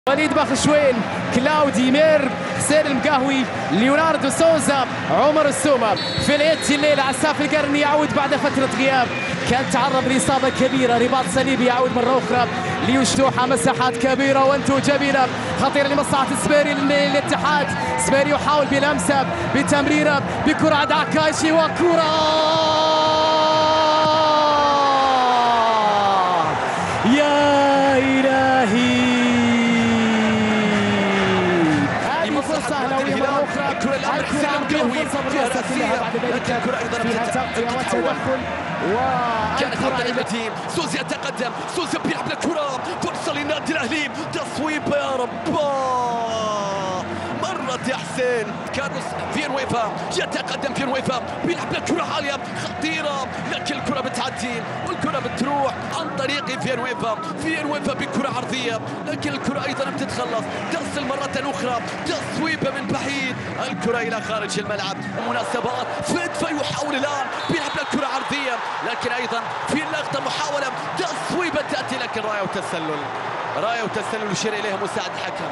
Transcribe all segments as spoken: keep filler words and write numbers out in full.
وليد بخشوين، كلاودي مير، حسين المقهوي، ليوناردو سوزا، عمر السومة. فيليتي الليلة عساف القرني يعود بعد فترة غياب، كان تعرض لإصابة كبيرة، رباط صليبي يعود مرة أخرى ليفتوح مساحات كبيرة وانتو جميلة خطيرة لمصلحة السبيري للاتحاد. سبيري يحاول بلمسة بتمريرة بكرة عند عكاشي وكرة يا إلهي. الكرة الأمر حسين المقهوي فيها رأسية، لكن الكرة أيضا تتحول كانت عودة للتيم. سوزي يتقدم، سوزي بيلعب الكرة، فرصة للنادي الأهلي، تصويبة يا رب مرت يا حسين. كارلوس فينويفا يتقدم، فينويفا بيلعب الكرة عالية خطيرة، لكن الكرة بتعدي والكرة بتروح عن طريق فينويفا. فينويفا بكرة عرضية، لكن الكرة أيضا بتتخلص، تصل مرة أخرى، تصويبة من بعيد، الكرة إلى خارج الملعب. مناسبات فيدفا يحاول الآن بيلعب الكرة عرضية، لكن أيضا في اللقطة محاولة تصويبة تأتي، لكن راية وتسلل، راية وتسلل يشير إليها مساعد الحكم.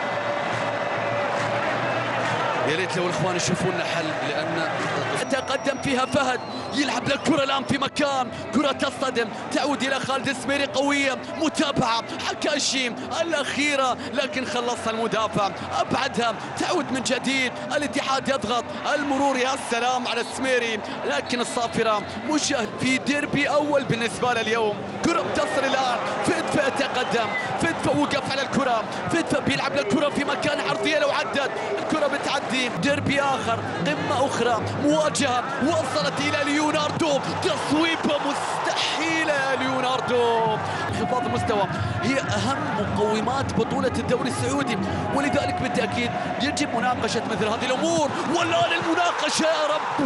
يا ريت لو الاخوان يشوفوا لنا حل، لان يتقدم فيها فهد، يلعب للكره الان في مكان، كره تصطدم تعود الى خالد السبيري، قويه متابعه حكاشيم الاخيره، لكن خلصها المدافع ابعدها، تعود من جديد الاتحاد يضغط، المرور يا سلام على السميري، لكن الصافره مشاهد في ديربي اول بالنسبه له اليوم. كره بتصل الان، فدفا يتقدم، فدفا وقف على الكره، فدفا بيلعب للكره في مكان عرضيه، لو عدت الكره بتعدي. ديربي اخر، قمه اخرى، مواجهه وصلت الى ليوناردو، تصويبه مستحيله يا ليوناردو. انخفاض المستوى هي اهم مقومات بطوله الدوري السعودي، ولذلك بالتاكيد يجب مناقشه مثل هذه الامور. والان المناقشه يا رب،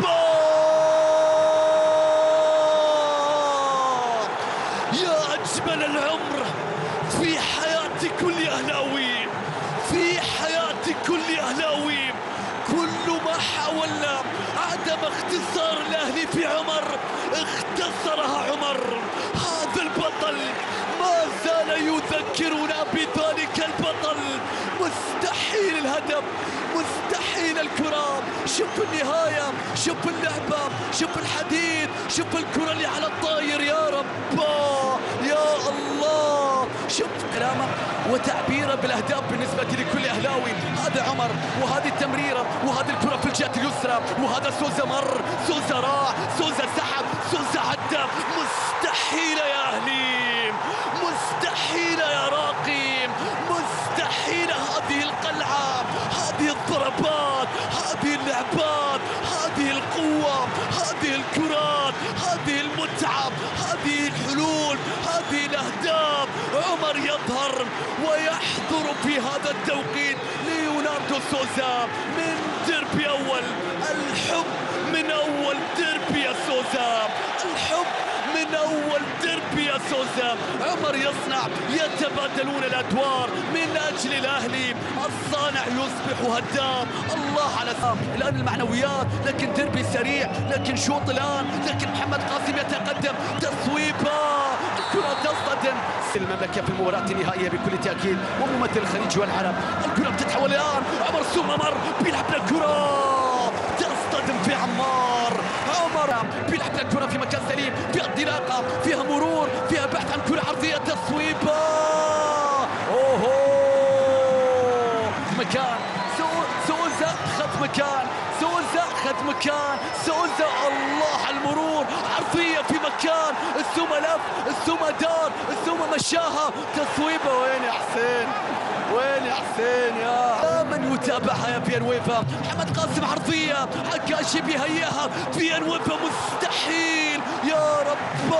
يا اجمل العمر في حياه كل اهلاوي، في حياه كل اهلاوي. كل ما حاولنا عدم اختصار الاهلي في عمر اختصرها عمر. هذا البطل ما زال يذكرنا بذلك البطل. مستحيل الهدف، مستحيل الكرة. شوف النهاية، شوف اللعبة، شوف الحديد، شوف الكرة اللي على الطاير يا رب يا الله. شوف كلامه وتعبيره بالاهداف بالنسبه لكل اهلاوي. هذا عمر، وهذه التمريره، وهذه الكره في الجهه اليسرى، وهذا سوزا مر، سوزا راح، سوزا سحب، سوزا عدى. مستحيل يا اهلي، مستحيل يا راقي، مستحيل. هذه القلعه، هذه الضربات، هذه اللعبات، هذه القوه، هذه الكرات، هذه المتعه، هذه الحلول، هذه الاهداف. عمر يظهر ويحضر في هذا التوقيت ليوناردو سوزا من ديربي اول. الحب من اول ديربي يا سوزا، الحب من اول ديربي يا سوزا. عمر يصنع، يتبادلون الادوار من اجل الاهلي. الصانع يصبح هداف. الله على سام الان المعنويات، لكن ديربي سريع، لكن شوط الان، لكن محمد قاسم يتقدم، تصويبه، الكرة تصطدم. المملكة في المباراة النهائية بكل تأكيد، وممثل الخليج والعرب. الكرة بتتحول الآن، عمر سومة مر بيلعب الكرة، تصطدم في عمار. عمر بيلعب الكرة في مكان سليم، فيها انطلاقة، فيها مرور، فيها بحث عن كرة عرضية، تصويبة. اوهو مكان سوزا خذ مكان، سوزا خذ مكان، سوزا الله على المرور، عرضية في مكان، السومة لف، السومة دار، السومة مشاها، تصويبة. وين يا حسين؟ وين يا حسين يا من يتابعها يا فينويفا؟ محمد قاسم عرضية، عكاشي بيهيئها، فينويفا مستحيل يا رب.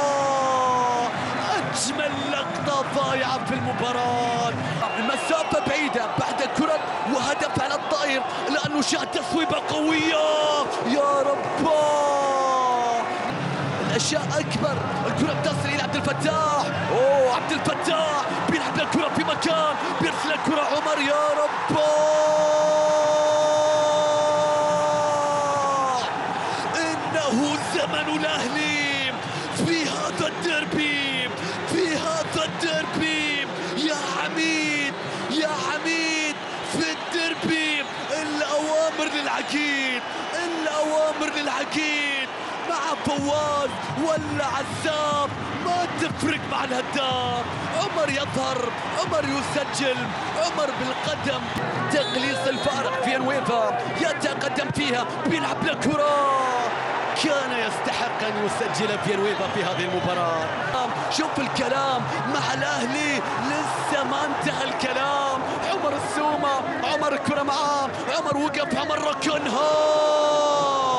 أجمل لقطة ضايعة في المباراة، المسافة بعيدة بعد كرة وهدف على الطائر، لأنه شاهد تصويبة قوية يا رب. الأشياء أكبر، الكرة بتصل إلى عبد الفتاح، أوه عبد الفتاح بيلعب الكرة في مكان، بيرسل الكرة عمر يا رب. إنه زمن الأهلي في هذا الديربي، في هذا الديربي يا عميد. يا حميد في الدربي. الأوامر للعقيد، الأوامر للعقيد مع فواز ولا عزام، ما تفرق مع الهداف. عمر يظهر، عمر يسجل، عمر بالقدم. تقليص الفارق في انويفا يتقدم فيها، بيلعب لكرة، كان يستحق ان يسجل في انويفا في هذه المباراة. شوف الكلام مع الاهلي، لسه ما انتهى الكلام. عمر السومة، عمر الكرة معاه، عمر وقف، عمر ركنها.